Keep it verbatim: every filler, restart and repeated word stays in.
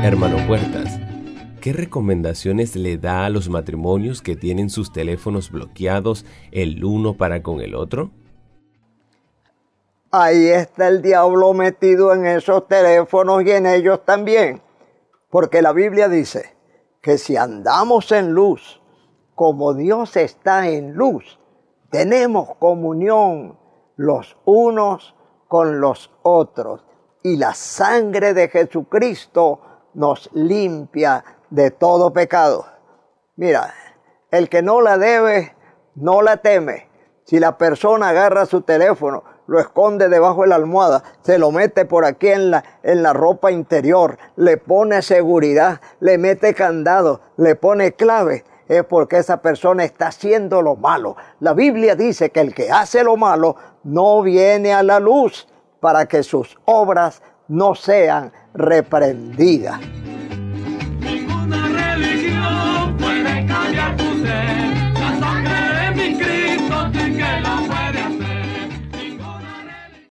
Hermano Puertas, ¿qué recomendaciones le da a los matrimonios que tienen sus teléfonos bloqueados el uno para con el otro? Ahí está el diablo metido en esos teléfonos y en ellos también. Porque la Biblia dice que si andamos en luz, como Dios está en luz, tenemos comunión los unos con los otros. Y la sangre de Jesucristo nos limpia de todo pecado. Mira, el que no la debe, no la teme. Si la persona agarra su teléfono, lo esconde debajo de la almohada, se lo mete por aquí en la, en la ropa interior, le pone seguridad, le mete candado, le pone clave, es porque esa persona está haciendo lo malo. La Biblia dice que el que hace lo malo no viene a la luz para que sus obras no sean reprendidas.